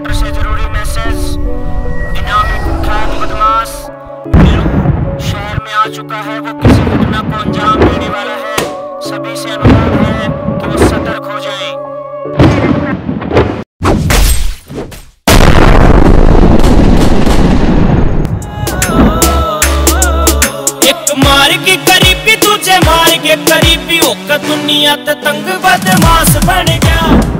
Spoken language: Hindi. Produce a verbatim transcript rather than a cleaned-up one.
क्वार्टर से जरूरी मैसेज। इनामी कुख्यात बदमाश बिल्लू शहर में आ चुका है। वो किसी घटना को अंजाम देने वाला है। सभी से अनुरोध है कि वो सतर्क हो जाएं। एक मार की करीबी तुझे मार के करीबी होकर दुनिया ते तंग बदमाश बन गया।